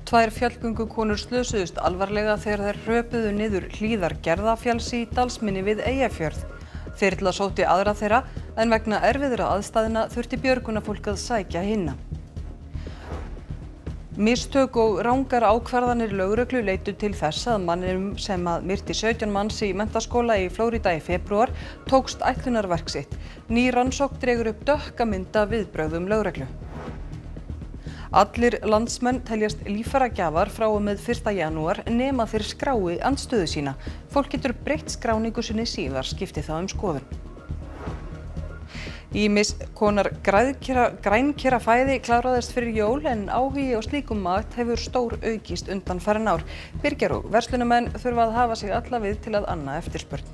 Tvær fjallgöngukonur slösuðust alvarlega þegar þær hröpuðu niður hlíðar Gerðafjalls í Dalsmynni við Eyjafjörð. Þyrla sótti aðra þeirra en vegna erfiðra aðstæðna þurfti björgunarfólk að sækja hina. Mistök og rangar ákvarðanir lögreglu leiddu til þess að manninum sem myrti 17 manns í menntaskóla í Flórída í febrúar tókst ætlunarverk sitt. Ný rannsókn dregur upp dökka mynd af viðbrögðum lögreglu. Allir landsmenn teljast líffæragjafar frá og með 1. janúar nema þeir skrái andstöðu sína. Fólk getur breytt skráningu sinni síðar skipti það skoðun. Ýmis konar grænkerafæði kláraðist fyrir jól en áhugi á slíkum mat hefur stór aukist undanfarin ár. Birgjar og verslunarmenn þurfa að hafa sig alla við til að anna eftirspurn.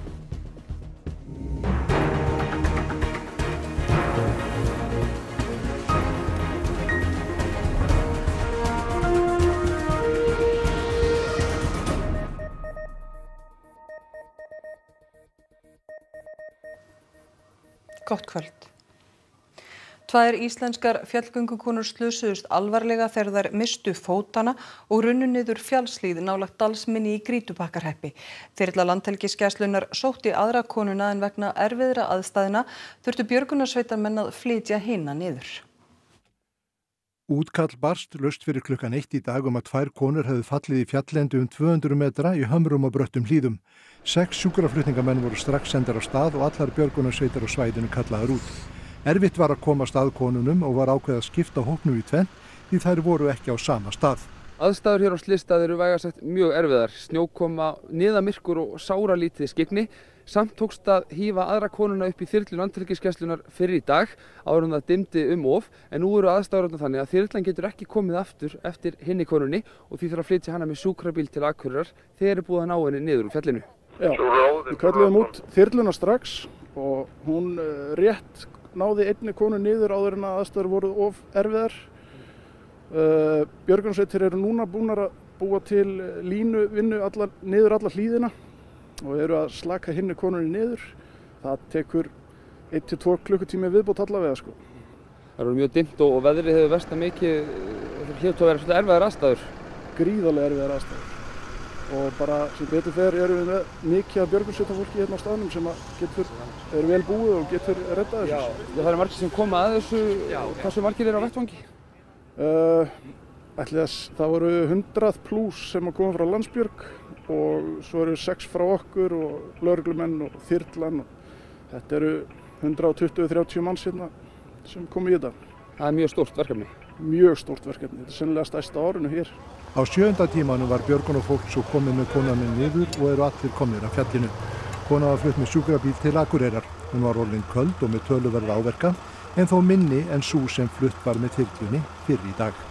Gott kvöld. Tvær íslenskar fjallgöngukonur slösuðust alvarlega þegar þær misstu fótana og runnu niður fjallshlíð nálægt Dalsmynni í Grýtubakkarhreppi. Þyrla Landhelgisgæslunnar sótti aðra konuna en vegna erfiðra aðstæðna þurftu björgunarsveitarmenn að flytja hina niður. Útkall barst laust fyrir klukkan 1 í dag að tvær konur hefðu fallið í fjalllendi 200 metra í hömrum og bröttum hlíðum. 6 sjúkraflutningamenn voru strax sendir á stað og allar björgunarsveitar á svæðinu kallaðar út. Erfitt var að koma stað konunum og var ákveðið að skipta hópnum í tvennt því þær voru ekki á sama stað. Aðstæður hér á Slysstað eru vægast sagt mjög erfiðar. Snjókoma, niðamyrkur og sáralítið skyggni. Samt tókst að hífa aðra konuna upp í þyrlu Landhelgisgæslunnar fyrr í dag áður en það dimmdi of, en nú eru aðstæður þannig að þyrlan getur ekki komið aftur eftir hinni konunni og því þarf að flytja hana með sjúkrabíl til Akureyrar þegar er búið að ná henni niður úr fjallinu. Já, við kölluðum út þyrluna strax og hún rétt náði einni konu niður áður en að aðstæður voru of erfiðar. Björgunarsveitir eru núna búnar að búa til línuvinnu niður alla hlíðina og eru að slaka hinni konunni niður. Það tekur 1 til 2 klukkutími viðbót allavega sko. Það eru mjög dimmt og veðrið hefur versnað mikið. Það hljóta að vera svolítið erfiðar aðstæður. Gríðarlega erfiðar aðstæður. Og bara sem betur fer erum við með mikið af björgunarsveitarfólki hérna á staðnum sem er vel búið og getur reddað þessu. Já, það eru margir sem koma að þessu. Hversu margir eru á vettvangi? Það voru 100 plús sem koma frá Landsbjörg og svo eru 6 frá okkur og lögreglumenn og þyrlan. Þetta eru 120-130 manns hérna sem komu í þetta. Það er mjög stórt verkefni. Mjög stórt verkefni. Þetta er sennilega stærsta árinu hér. Á 7. tímanum var björgunarfólk svo komið með konunni niður og eru allir komnir af fjallinu. Konan var flutt með sjúkrabíl til Akureyrar. Hún var orðin köld og með töluverða áverka en þó minni en sú sem flutt var með þyrlunni fyrr í dag.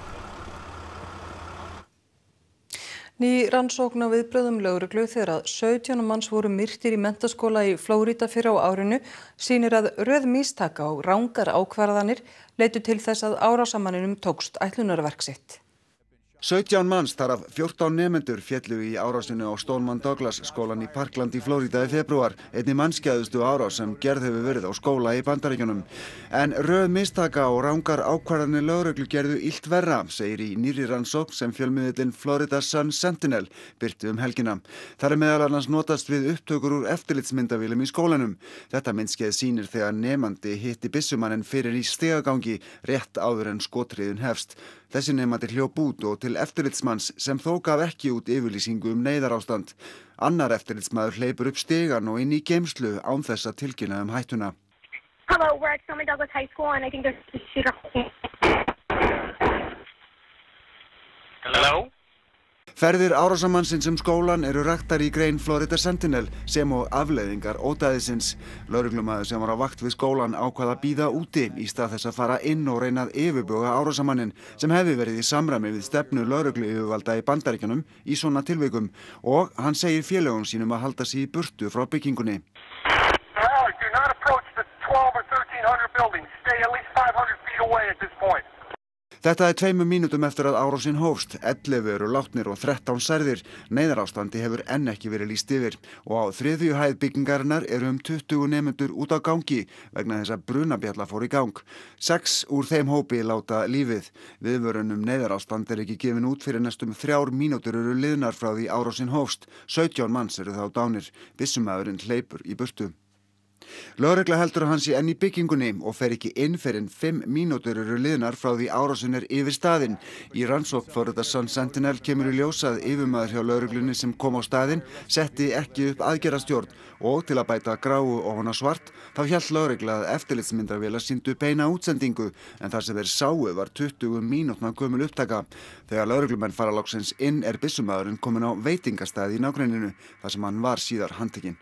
Ný rannsókn á viðbrögðum lögreglu þegar að 17 manns voru myrtir í menntaskóla í Flórída fyrr á árinu sýnir að röð mistaka og rangar ákvarðanir leiddu til þess að árásarmanninum tókst ætlunarverk sitt. 17 manns, þar af 14 nemendur féllu í árásinu á Stoneman Douglas skólann í Parkland í Flórída í febrúar, einni mannskæðustu árás sem gerð hefur verið á skóla í Bandaríkjunum. En röð mistaka og rangar ákvarðanir lögreglu gerðu illt verra, segir í nýrri rannsókn sem fjölmiðillinn Florida Sun Sentinel birti helgina. Þar er meðal annars notast við upptökur úr eftirlitsmyndavélum í skólanum. Þetta myndskeið sýnir þegar nemandi hitti byssumanninn fyrir í stigagangi rétt áður en skothríðin hefst. Þessi nemandi hljóp út og til eftirlitsmanns sem þó gaf ekki út yfirlýsingu neyðarástand. Annar eftirlitsmaður hleypur upp stigann og inn í geymslu án þess að tilkynna hættuna. Hello, we're at Stoneman Douglas High School and I think there's a shooter. Hello? Ferðir árásamannsins skólan eru raktar í grein Florida Sentinel sem og afleiðingar ódæðisins. Lögreglumaður sem var á vakt við skólan ákvað að bíða úti í stað þess að fara inn og reyna að yfirbuga árásamanninn sem hefði verið í samræmi við stefnu lögregluyfirvalda í Bandaríkjunum í svona tilvikum og hann segir félögum sínum að halda sig í burtu frá byggingunni. Do not approach the 12 or 1300 buildings. Stay at least 500 feet away at this point. Þetta er 2 mínútum eftir að árásin hófst. 11 eru látnir og 13 særðir. Neyðarástandi hefur enn ekki verið lýst yfir og á 3. hæð byggingarinnar eru 20 nemendur út á gangi vegna þess að brunabjalla fór í gang. 6 úr þeim hópi láta lífið. Viðvörun neyðarástand er ekki gefin út fyrir næstum 3 mínútur eru liðnar frá því árásin hófst. 17 manns eru þá dánir. Byssumaðurinn hleypur í burtu. Lögregla heldur að hann sé enn í byggingunni og fer ekki inn fyrr en 5 mínútur eru liðnar frá því árásin er yfir staðinn. Í rannsókn for the Sun Sentinel kemur í ljós að yfirmaður hjá lögreglunni sem kom á staðinn setti ekki upp aðgerðastjórn og til að bæta gráu ofan á svart þá hélt lögregla að eftirlitsmyndavélar sýndu beina útsendingu en þar sem þeir sáu var 20 mínútna gömul upptaka. Þegar lögreglumenn fara loksins inn er byssumaðurinn kominn á veitingastað í nágrenninu þar sem hann var síðar handtekinn.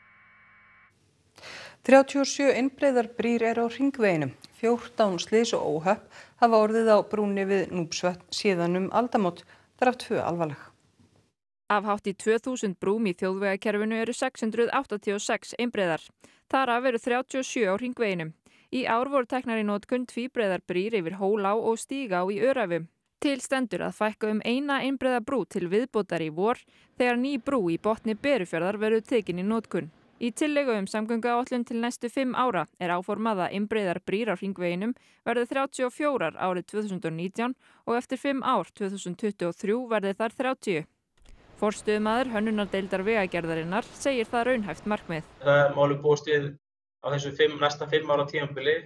37 einbreiðar brýr eru á hringveginum. 14 slys og óhöpp hafa orðið á brúnni við Núpsvötn síðan aldamót. Þar af 2 alvarleg. Af hátt í 2000 brúm í þjóðvegakerfinu eru 686 einbreiðar. Þar af eru 37 á hringveginum. Í ár voru teknar í notkun tvíbreiðar brýr yfir Hólá og Stígá í Öræfum. Til stendur að fækka eina einbreiða brú til viðbótar í vor þegar ný brú í botni Berufjarðar verður tekin í notkun. Í tillögu samgönguáætlun til næstu 5 ára er áformað að einbreiðar brýr á hringveginum verði 34 árið 2019 og eftir 5 ár 2023 verði þar 30. Forstöðumaður hönnunardeildar vegagerðarinnar segir það raunhæft markmið. Það máli búist við á þessu næsta 5 ára tímabili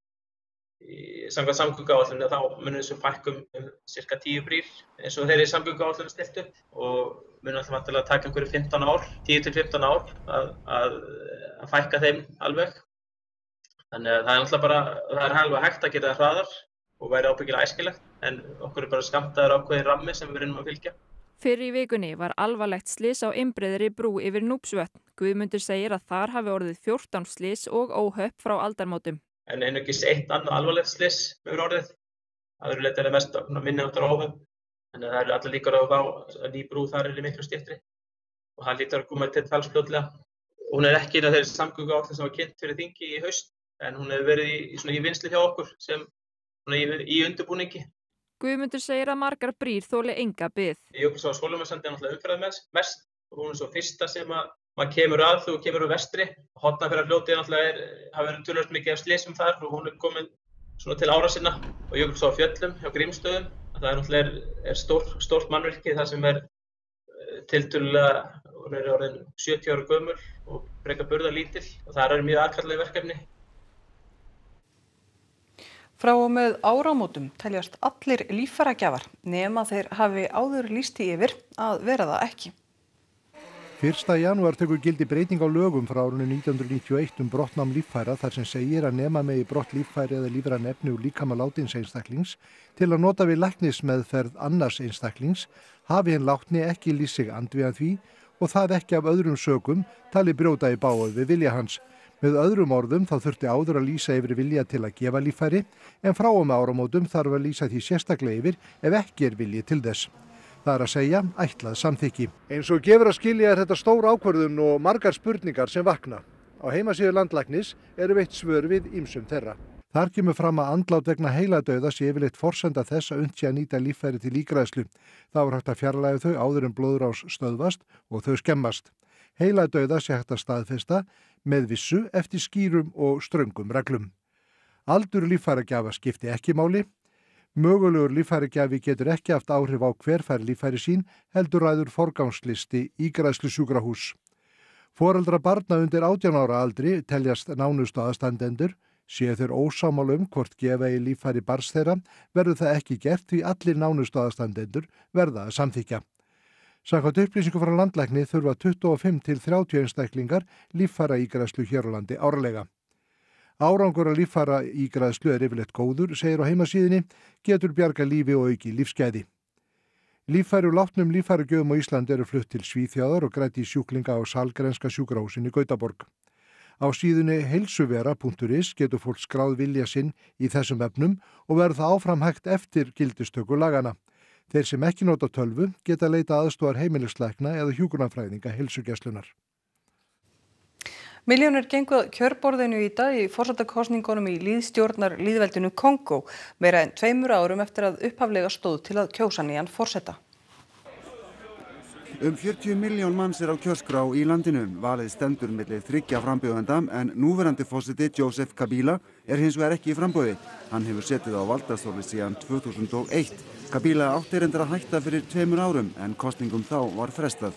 samkvæmt samgönguáætlun þá munum þessu fækkum cirka 10 brýr eins og þeirri samgönguáætlun stillt upp og munum alltaf vantilega að taka einhverju 15 ár, 10 til 15 ár að fækka þeim alveg. Þannig að það er alltaf bara, það er alveg hægt að gera það hraðar og væri ábyggilega æskilegt en okkur er bara skammtaður ákveðin rammi sem við reynum að fylgja. Fyrr í vikunni var alvarlegt slys á einbreiðri brú yfir Núpsvötn. Guðmundur segir að þar hafi orðið 14 slys og óhöpp frá aldarmótum. En einungis eitt annað alvarlegt slys hefur orðið. Það eru leitað mest minni áttar óhöpp. En það eru allir líkur á að ný brú þar er miklu styttri. Og það lítur að koma til talsfljótlega. Hún er ekki inn á þeirri samgönguáætlun sem var kynnt fyrir þingi í haust. En hún hefur verið í vinnslu hjá okkur sem í undirbúningi. Guðmundur segir að margar brýr þoli enga bið. Jökulsá á Skólavörðusandi er náttúrulega umferðar mest og hún er svo fyrsta sem maður kemur að þegar þú kemur úr vestri. Hornafjarðarfljótið hafa verið töluvert mikið af slysum þar og hún er komin svona til ára sinna og Jökulsá á Fjöllum hjá Grímsstöðum. Það er náttúrulega stórt mannvirki þar sem er tiltölulega, hún er orðin 70 ára gömul og frekar burðarlítil og það eru mjög aðkallandi verkefni. Frá og með áramótum teljast allir líffæragjafar nema þeir hafi áður lýst því yfir að vera það ekki. 1. janúar tekur gildi breyting á lögum frá árinu 1991 brottnám líffæra þar sem segir að nema megi brott líffæri eða lífræn efni úr líkama látins einstaklings til að nota við læknismeðferð annars einstaklings hafi hinn látni ekki lýst sig andvígan því og það ekki af öðrum sökum tali brjóta í bága við vilja hans. Með öðrum orðum þá þurfti áður að lýsa yfir vilja til að gefa líffæri en frá og með áramótum þarf að lýsa því sérstaklega yfir ef ekki er vilji til þess. Það er að segja ætlað samþykki. Eins og gefur að skilja er þetta stór ákvörðun og margar spurningar sem vakna. Á heimasíðu landlæknis eru veitt svör við ýmsum þeirra. Þar kemur fram að andlát vegna heiladauða sé yfirleitt forsenda þess að unnt sé að nýta líffæri til ígræðslu. Þá er hægt að fjarlægja þau áður en blóðrás stöðvast og þau skemmast. Heiladauða sé hægt að staðfesta með vissu eftir skýrum og ströngum reglum. Aldur líffæragjafa skipti ekki máli. Mögulegur líffæragjafi getur ekki haft áhrif á hver fær líffæri sín heldur ræður forgangslisti ígræðslusjúkrahúss. Foreldrar barna undir 18 ára aldri teljast nánustu aðstandendur. Séu þeir ósammála hvort gefa í líffæri barns þeirra verður það ekki gert því allir nánustu aðstandendur verða að samþykkja. Samkvæmt upplýsingu frá landlækni þurfa 25 til 30 einstaklingar líffæraígræðslu hér á landi árlega. Árangur að líffæraígræðslu er yfirleitt góður, segir á heimasíðunni, getur bjarga lífi og auki lífsgæði. Líffæri úr látnum líffæragjöfum á Íslandi eru flutt til Svíþjóðar og grædd í sjúklinga á Sahlgrenska sjúkrahúsinu í Gautaborg. Á síðunni heilsuvera.is getur fólk skráð vilja sinn í þessum efnum og verður það áfram hægt eftir gildistöku laganna. Þeir sem ekki nota tölvu geta leita aðstoðar heimilislækna eða hjúkrunarfræðinga heilsugæslunnar. Milljónir gengu að kjörborðinu í dag í forsetakosningunum í lýðveldinu Kongó, meira en 2 árum eftir að upphaflega stóð til að kjósa nýjan forseta. 40 milljón manns á kjörskrá í landinu. Valið stendur milli 3 frambjóðenda en núverandi forseti Joseph Kabila hins vegar ekki í framboði. Hann hefur setið á valdastóli síðan 2001. Kabila átti reyndar að hætta fyrir 2 árum en kosningum þá var frestað.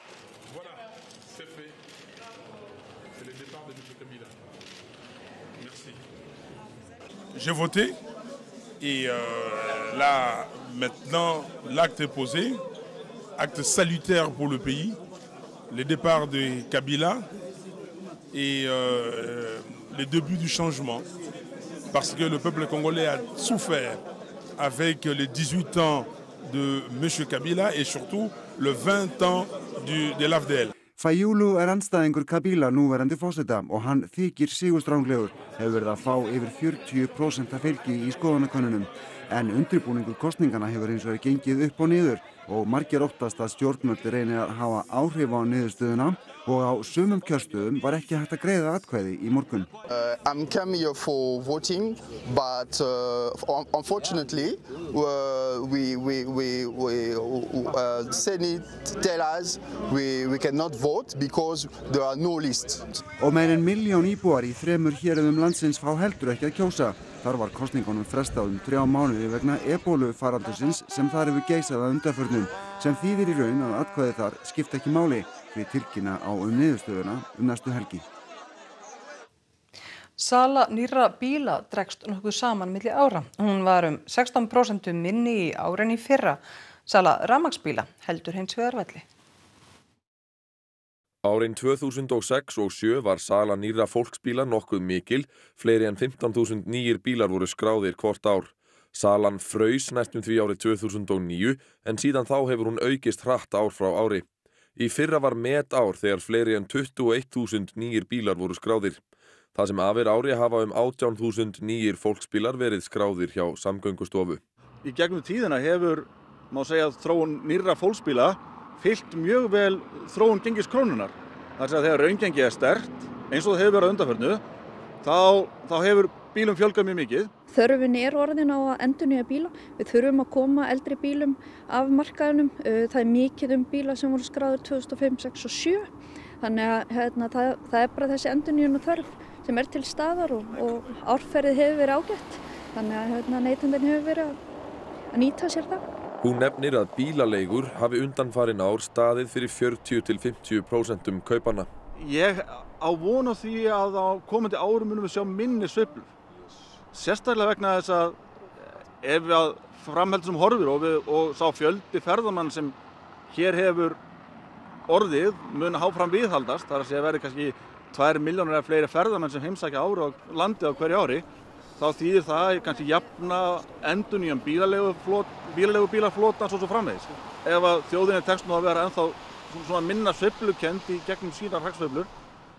J'ai voté et là maintenant l'acte est posé, acte salutaire pour le pays, le départ de Kabila et le début du changement parce que le peuple congolais a souffert avec les 18 ans de M. Kabila et surtout le 20 ans de l'AFDL. Fayulu andstæðingur Kabila núverandi forseta og hann þykir sigurstranglegur, hefur verið að fá yfir 40% fylgi í skoðanakönnunum. En undirbúningur kosningana hefur hins vegar gengið upp og niður og margir óttast að stjórnvöld reyni að hafa áhrif á niðurstöðuna og á sumum kjörstöðum var ekki hægt að greiða atkvæði í morgun. I'm coming here for voting, but unfortunately, Senate tell us we cannot vote because there are no lists. Og meir en 1 milljón íbúar í 3 héruðum landsins fá heldur ekki að kjósa. Þar var kosningunum frestað 3 mánuði vegna ebólufaraldursins sem þar hefur geisað að undanförnum, sem þýðir í raun að atkvæði þar skipta ekki máli við tilkynna á niðurstöðuna næstu helgi. Sala nýrra bíla dregst nokkuð saman milli ára. Hún var 16% minni í ár en í fyrra. Sala rafmagnsbíla heldur hins vegar velli. Árin 2006 og 2007 var sala nýrra fólksbíla nokkuð mikil, fleiri en 15.000 nýjir bílar voru skráðir hvort ár. Salan fraus næstum því árið 2009 en síðan þá hefur hún aukist hratt ár frá ári. Í fyrra var metár þegar fleiri en 21.000 nýjir bílar voru skráðir. Það sem af ári hafa 18.000 nýjir fólksbílar verið skráðir hjá Samgöngustofu. Í gegnum tíðina hefur, má segja, þróun nýrra fólksbíla fylgt mjög vel þróun gengis krónunnar. Það er að þegar raungengi sterkt, eins og það hefur verið að undanförnu, þá hefur bílum fjölgað mjög mikið. Þörfin orðin á að endurnýja bíla. Við þurfum að koma eldri bílum af markaðinum. Það mikið bíla sem voru skráðir 2005, 6 og 7. Þannig að það bara þessi endurnýjun og þörf sem til staðar og árferðið hefur verið ágætt. Þannig að neytandinn hefur verið að nýta sér það. Hún nefnir að bílaleigur hafi undanfarin ár staðið fyrir 40–50% kaupanna. Ég á von á því að á komandi árum munum við sjá minni sveiflur. Sérstaklega vegna þess að ef að framheldur sem horfir og sá fjöldi ferðamann sem hér hefur orðið mun áfram viðhaldast, þar að segja verið kannski 2 milljónir eða fleiri ferðamenn sem heimsækja landið á hverju ári, þá þýðir það kannski jafna endurnýjan bílaleigubílaflotan svo framvegis. Ef að þjóðinni tekst nú að vera ennþá svona minna sveiflukennd í gegnum sínar hagsveiflur,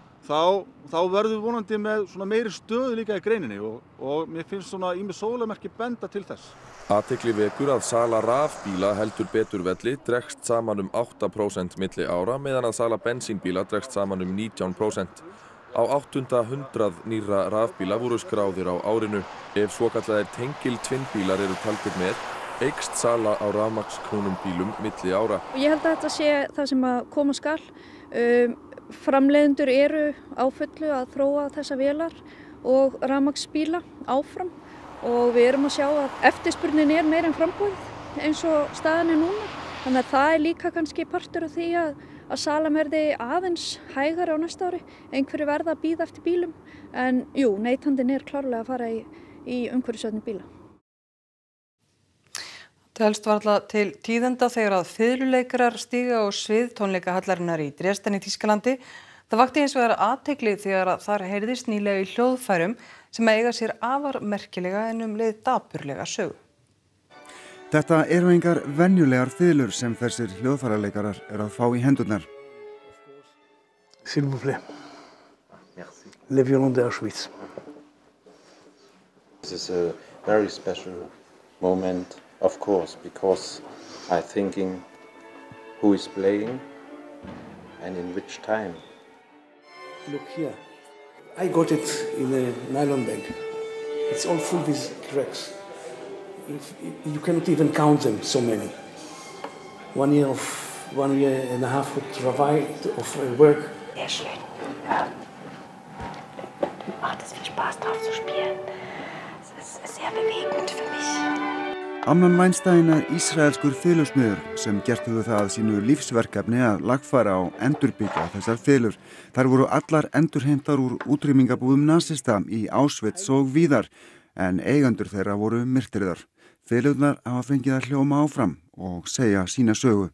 þá verður við vonandi með svona meiri stöðu líka í greininni og mér finnst svona ýmis sólarmerki benda til þess. Athygli vekur að sala rafbíla heldur betur velli dregst saman 8% milli ára meðan að sala bensínbíla dregst saman 19%. Á 800 nýrra rafbíla voru skráðir á árinu. Ef svokallaðir tengiltvinnbílar eru taldir með, eykst sala á rafmagnsknúnum bílum milli ára. Ég held að þetta sé það sem að koma skal. Framleiðendur eru á fullu að þróa þessa vélar og rafmagnsbíla áfram og við erum að sjá að eftirspurnin meira en framboðið eins og staðan núna. Þannig að það líka kannski partur af því að salan verði aðeins hægari á næsta ári. Einhverju verða að bíða eftir bílum en jú, neytandinn klárlega að fara í umhverfisvænni bíla. Það helst varla til tíðenda þegar að fiðluleikarar stíga á svið tónleikahallarinnar í Dresden í Þýskalandi. Það vakti hins vegar athygli þegar að þar heyrðist nýlega í hljóðfærum sem eiga sér afar merkilega en leið dapurlega sögu. Þetta eru engar venjulegar fiðlur sem þessir hljóðfæraleikarar að fá í hendurnar. S'il vous plaît. Merci. Le violon de Auschwitz. This is a very special moment, of course, because I'm thinking who is playing and in which time. Look here. I got it in a nylon bag. It's all full with cracks. You cannot even count them, so many. 1 year and a half of work. Sehr schön. Ja. Macht es viel Spaß, drauf zu spielen. Es ist sehr bewegend für mich. Amnon Weinstein ísraelskur fiðlusmiður sem gert hefur það sínu lífsverkefni að lagfæra og endurbyggja þessar fiðlur. Þær voru allar endurheimtar úr útrýmingabúðum nasista í Auschwitz og víðar, en eigendur þeirra voru myrtriðar. Fiðlurnar hafa fengið að hljóma áfram og segja sína sögu.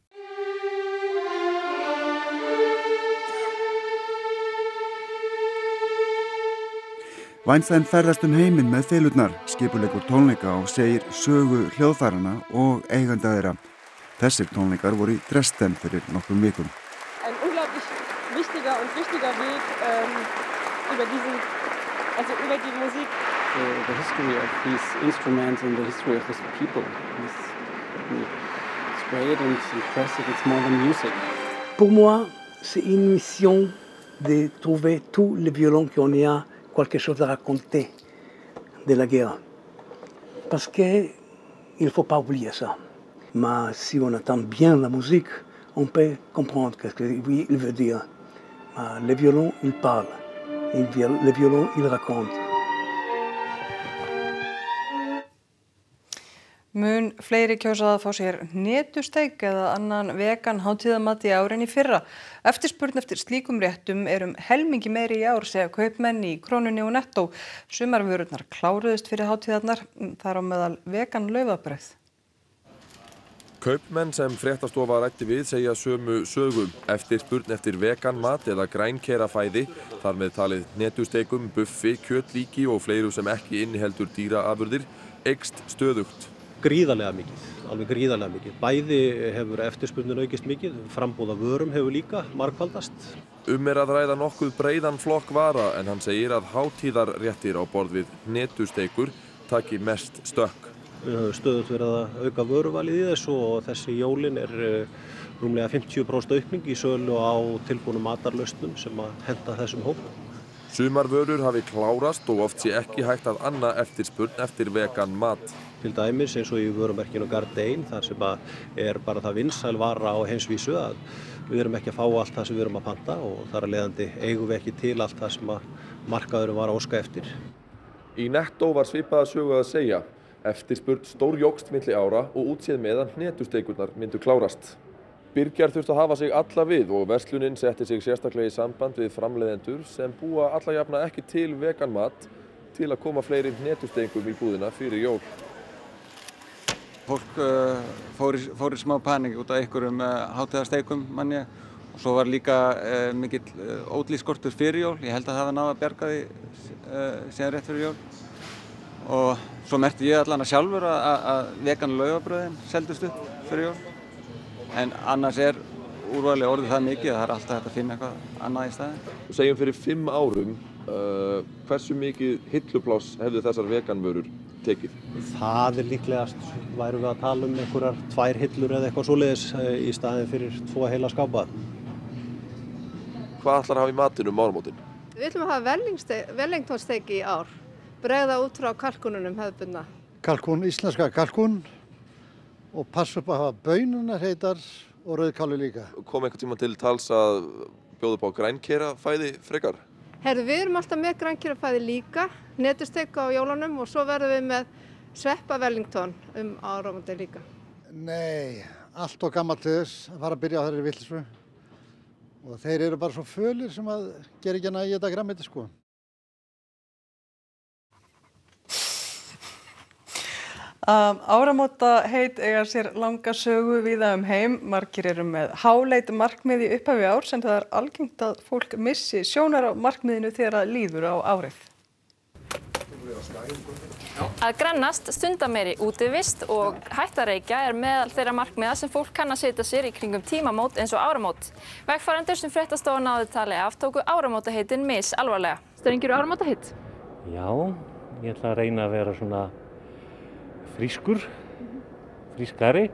Weinstein ferðast heiminn með fiðlurnar, skipuleggur tónleika og segir sögu hljóðfæranna og eiganda þeirra. Þessir tónleikar voru í Dresden fyrir nokkrum vikum. Ein unglaublich wichtiger und wichtiger Weg über die Musik. The history of these instruments and the history of these people is great and impressive. It's more than music. Pour moi, c'est une mission de trouver tous les violons qu'on y a quelque chose à raconter de la guerre. Parce qu'il ne faut pas oublier ça. Mais si on entend bien la musique, on peut comprendre ce qu'il veut dire. Mais le violon, il parle. Le violon, il raconte. Mun fleiri kjósa að fá sér hnetusteik eða annan vegan hátíðamat í ár en í fyrra. Eftirspurn eftir slíkum réttum helmingi meiri í ár, segja kaupmenn í Krónunni og Nettó. Sumar vörurnar kláruðust fyrir hátíðarnar, þar á meðal vegan laufabrauð. Kaupmenn sem fréttastofa ræddi við segja sömu sögu. Eftirspurn eftir vegan mat eða grænkerafæði, þar með talið hnetusteikum, buffi, kjötlíki og fleiru sem ekki inniheldur dýraafurðir, eykst stöðugt. Gríðarlega mikið, alveg gríðarlega mikið. Bæði hefur eftirspurnin aukist mikið, frambúð af vörum hefur líka margfaldast. Að ræða nokkuð breiðan flokk vara en hann segir að hátíðarréttir á borð við hnetusteikur taki mest stökk. Við höfum stöðugt verið að auka vöruvalið í þessu og þessi jólin rúmlega 50% aukning í sölu á tilbúnum matarlausnum sem að henta þessum hópum. Sumar vörur hafi klárast og oft sé ekki hægt að anna eftirspurn eftir vegan mat. Til dæmis eins og í vörumerkinu Gardein, þar sem bara það vinsæl vara á heimsvísu að við erum ekki að fá allt það sem við erum að panta og þar að leiðandi eigum við ekki til allt það sem markaðurinn var að óska eftir. Í Nettó var svipaða sögu að segja. Eftirspurn stórjókst milli ára og útséð með að hnetusteikurnar myndu klárast. Birgjar þurfti að hafa sig alla við og verslunin setti sig sérstaklega í samband við framleiðendur sem búa alla jafna ekki til vegan mat til að koma fleiri hnetusteikum í búðina fyrir jól. Fólk fór í smá panik út af einhverjum hátíðarsteikum manni og svo var líka mikill ódlískortur fyrir jól. Ég held að það hafi náð að bjarga því síðan rétt fyrir jól. Og svo merkti ég allan að sjálfur að vegan laufabrauðin seldust upp fyrir jól. En annars úrvalið orðið það mikið að það alltaf hægt að finna eitthvað annað í staðinn. Segjum fyrir 5 árum, hversu mikið hillupláss hefðu þessar veganvörur tekið? Það líklegast værum við að tala um einhverjar 2 hillur eða eitthvað svoleiðis í staðinn fyrir 2 heila skápa. Hvað ætlar að hafa í matinn áramótin? Við ætlum að hafa Wellingtonsteik í ár, bregða út frá kalkununum hefðbundna. Kalkún, íslenska kalkún. Og passa upp að hafa baununar heitar og rauðkáli líka. Kom einhvern tíma til tals að bjóða upp á grænkerafæði frekar? Við erum alltaf með grænkerafæði líka, hnetusteik á jólunum og svo verðum við með sveppa Wellington áramótin líka. Nei, allt og gammalt til þess að fara að byrja á þeirri villisru. Og þeir eru bara svo fölir sem að gera ekki hana í þetta grænmeti sko. Áramótaheit eiga sér langa sögu víða heim. Margir eru með háleit markmið í upphafi árs en það algengt að fólk missi sjónar á markmiðinu þegar það líður á árið. Að grennast, stunda meiri útivist og hætta að reykja meðal þeirra markmiða sem fólk kann að setja sér í kringum tímamót eins og áramót. Vegfarendur sem fréttastofa náði tali af tóku áramótaheitin misalvarlega. Strengir áramótaheit? Já, ég ætla að reyna að vera svona frískur, frískari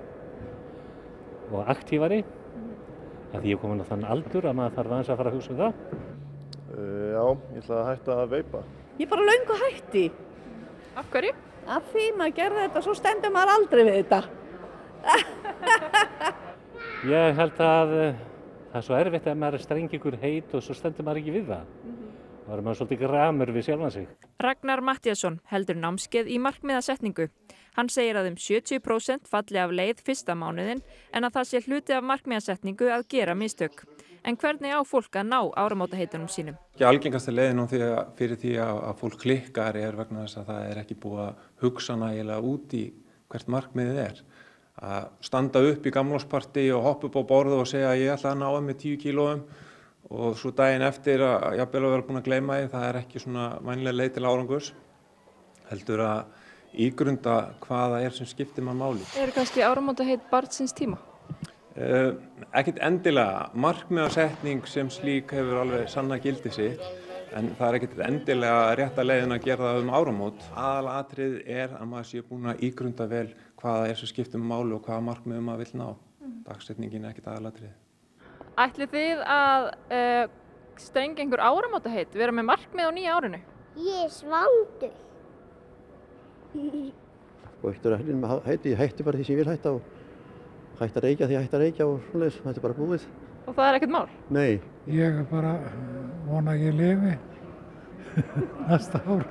og aktífari. Því ég er komin á þann aldur að maður þarf aðeins að fara að hugsa það. Já, ég ætla að hætta að veipa. Ég bara löngu hætti. Af hverju? Af því maður gerði þetta, svo stendur maður aldrei við þetta. Ég held að það er svo erfitt að maður strengi ykkur heit og svo stendur maður ekki við það. Það er maður svolítið gramur við sjálfan sig. Ragnar Matthíasson heldur námskeið í markmiðasetningu. Hann segir að 70% falli af leið fyrsta mánuðinn en að það sé hluti af markmiðasetningu að gera mistök. En hvernig á fólk að ná áramótaheitunum sínum? Algengasta leiðin fyrir því að fólk klikkar vegna þess að það er ekki búið að hugsa nægilega út í hvert markmiðið er. Að standa upp í gamlárspartí og hoppa upp á borðu og segja að ég ætla að ná með 10 kílóum og svo daginn eftir að jafnvel að vera búin að gleyma því, það er ekki svona vænleg leið til árangurs. Heldur að ígrunda hvaða sem skiptir mann máli. Eru kannski áramótaheit barnsins tíma? Ekkert endilega. Markmiðasetning sem slík hefur alveg sanna gildi sitt, en það er ekkert endilega rétta leiðin að gera það áramót. Aðalatrið er að maður sé búin að ígrunda vel hvaða sem skiptir máli og hvaða markmiðum maður vill ná. Dagsetningin er ekkert aðalatrið. Ætlið þið að strengja einhver áramótaheit, vera með markmið á nýja árinu? Ég er svangur. Og eftir að hætti bara því sem ég vil hætta og hætti að reykja því ég hætti að reykja og svoleiðis, þetta er bara búið. Og það er ekkert mál? Nei. Ég er bara vona að ég lifi næsta ár.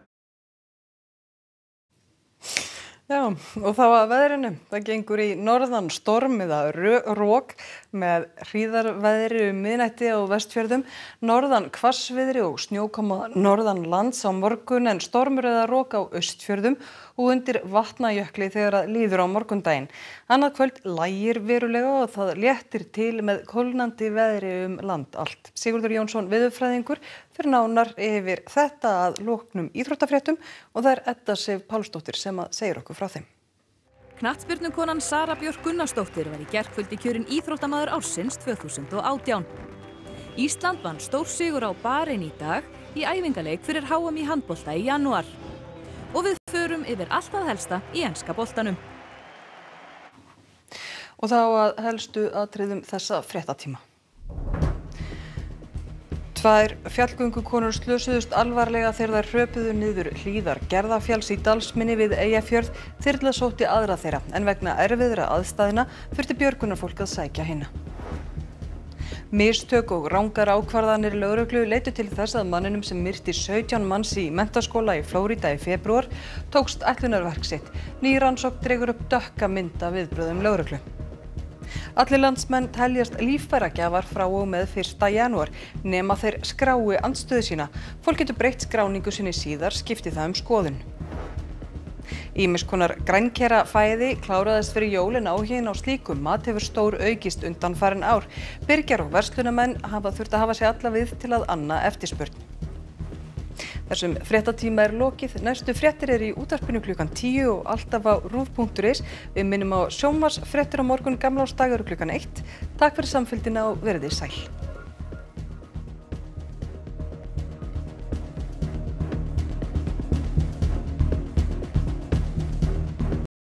Já, og þá að veðrinu. Það gengur í norðan storm eða rok með hríðarveðri miðnætti á Vestfjörðum, norðan hvassviðri og snjókoma norðan lands á morgun en stormur eða rok á Austfjörðum og undir Vatnajökli þegar að líður á morgundaginn. Annað kvöld lægir verulega og það léttir til með kólnandi veðri land allt. Sigurður Jónsson veðurfræðingur fyrir nánar yfir þetta að loknum íþróttafréttum og það er Edda Sif Pálsdóttir sem að segir okkur frá þeim. Knattspyrnukonan Sara Björk Gunnarsdóttir var í gærkvöldi kjörin íþróttamaður ársins 2018. Ísland vann stórsigur á Barein í dag í æfingaleik fyrir HM í handbolta í janúar. Og við förum yfir allt að helsta í enska boltanum. Og þá að helstu atriðum þessa fréttatíma. 2 fjallgöngukonur slösuðust alvarlega þegar þær hröpuðu niður hlíðar Gerðafjalls í Dalsmynni við Eyjafjörð. Þyrla sótti aðra þeirra en vegna erfiðra aðstæðna þurfti björgunarfólk að sækja hina. Mistök og rangar ákvarðanir lögreglu leiddu til þess að manninum sem myrti 17 manns í menntaskóla í Flórída í febrúar tókst ætlunarverk sitt. Ný rannsókn dregur upp dökka mynd af viðbrögðum lögreglu. Allir landsmenn teljast líffæragjafar frá og með 1. janúar nema þeir skrái andstöðu sína. Fólk getur breytt skráningu sinni síðar skipti það skoðun. Ýmiss konar grænkera fæði kláraðist fyrir jól en áhuginn á slíkum mat hefur stór aukist undanfarin ár. Birgjar og verslunarmenn hafa þurft að hafa sig alla við til að anna eftirspurn. Þessum fréttatíma er lokið. Næstu fréttir eru í útvarpinu klukkan 10 og alltaf á ruv.is. Við minnum á sjónvarpsfréttir á morgun gamlársdagur klukkan 1. Takk fyrir samfylgdina og verið þið sæl.